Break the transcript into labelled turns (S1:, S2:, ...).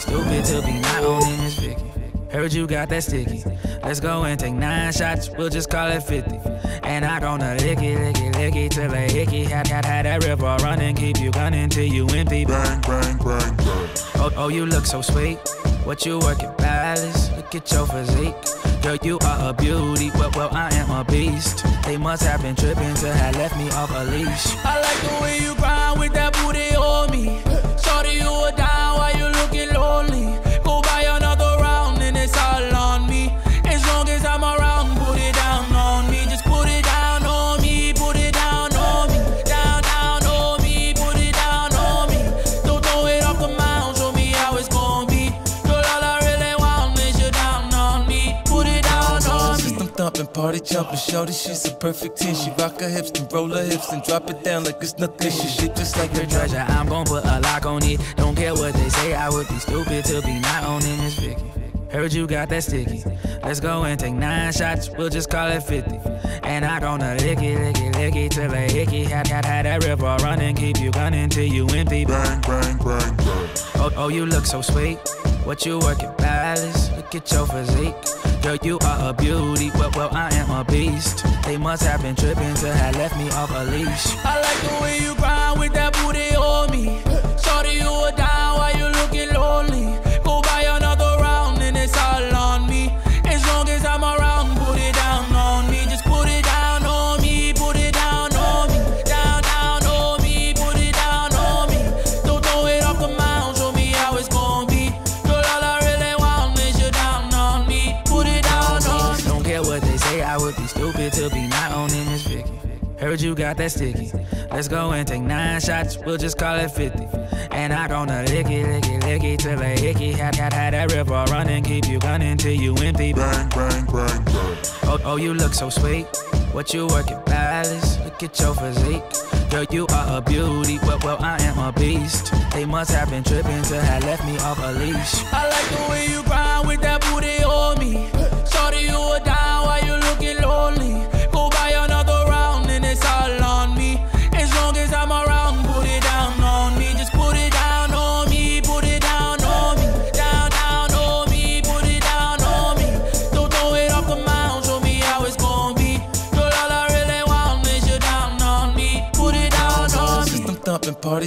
S1: stupid to be not owning this Vicky. Heard you got that sticky. Let's go and take 9 shots, we'll just call it 50. And I gonna lick it till a hickey. Had that river running, keep you gunning till you empty.
S2: Bang, bang, bang, bang.
S1: Oh, you look so sweet. What you work at Palace? Look at your physique. Girl, you are a beauty, well, I am a beast. They must have been tripping to have left me off a leash. I like the way you grind with that booty on me. Shorty, you are down while you looking lonely. Go buy another round and it's all on me. As long as I'm around, put it down on me. Just put it down on me, put it down on me. Down, down on me, put it down on me. Don't throw it off the mound, show me how it's gonna be. Girl, all I really want is you down on me. Put it down on me.
S3: System thumping, party jumping, shorty, she's a perfect 10. She rock her hips and roll her hips and drop it down like it's nothing. She shit just like
S1: your treasure, I'm gon' put a lock on it. Don't care what they say, I would be stupid to be not owning this Vicky. Heard you got that sticky. Let's go and take 9 shots, we'll just call it 50. And I gonna lick it till a hickey. Had that river running, keep you gunning till you empty.
S2: Bang, bang, bang, bang.
S1: Oh, you look so sweet. What you work at Palace? Look at your physique. Girl, you are a beauty, well, I am a beast. They must have been tripping to have left me off a leash. I like the way you grind with that booty on me. Shorty, you are down while you looking lonely. Go buy another round and it's all on me. As long as I'm around, put it down on me. Just put it down on me, put it down on me. Down, down on me, put it down on me. Don't throw it off the mound, show me how it's gonna be. Girl, all I really want is you down on me. Put it down on me. Don't care what they say, I would be stupid to be not owning this Vicky. Heard you got that sticky. Let's go and take 9 shots, we'll just call it 50. And I gonna lick it till a hickey. Had that river running, keep you gunning till you empty.
S2: Bang, bang, bang, bang.
S1: Oh, you look so sweet. What you work at Palace? Look at your physique. Girl, you are a beauty, well, I am a beast. They must have been tripping to have left me off a leash. I like the way you grind with that booty on me. Shorty, you a dime.